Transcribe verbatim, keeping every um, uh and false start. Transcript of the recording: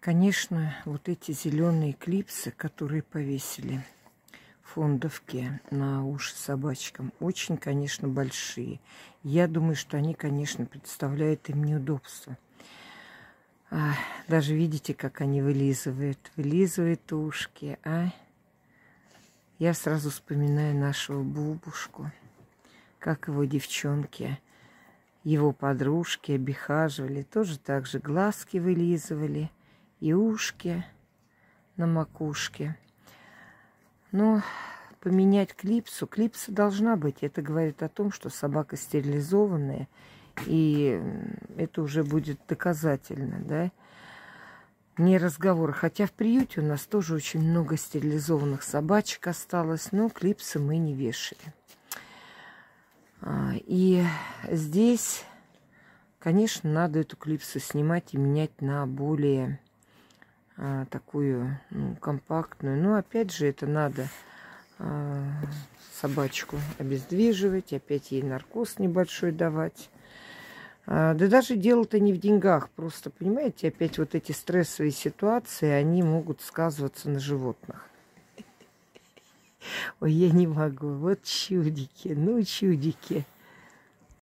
Конечно, вот эти зеленые клипсы, которые повесили в фондовке на уши собачкам, очень, конечно, большие. Я думаю, что они, конечно, представляют им неудобство. А, даже видите, как они вылизывают, вылизывают ушки, а? Я сразу вспоминаю нашего Бубушку, как его девчонки, его подружки обихаживали, тоже так же глазки вылизывали и ушки на макушке. Но поменять клипсу, клипса должна быть. Это говорит о том, что собака стерилизованная, и это уже будет доказательно, да? Не разговор. Хотя в приюте у нас тоже очень много стерилизованных собачек осталось, но клипсы мы не вешали. И здесь, конечно, надо эту клипсу снимать и менять на более а, такую ну, компактную. Но опять же, это надо а, собачку обездвиживать, опять ей наркоз небольшой давать. А, да даже дело-то не в деньгах, просто, понимаете, опять вот эти стрессовые ситуации, они могут сказываться на животных. Ой, я не могу. Вот чудики, ну чудики.